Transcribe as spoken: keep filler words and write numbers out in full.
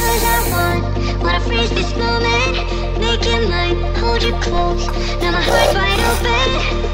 'cause I want, wanna freeze this moment, make it mine, hold you close. Now my heart's wide open.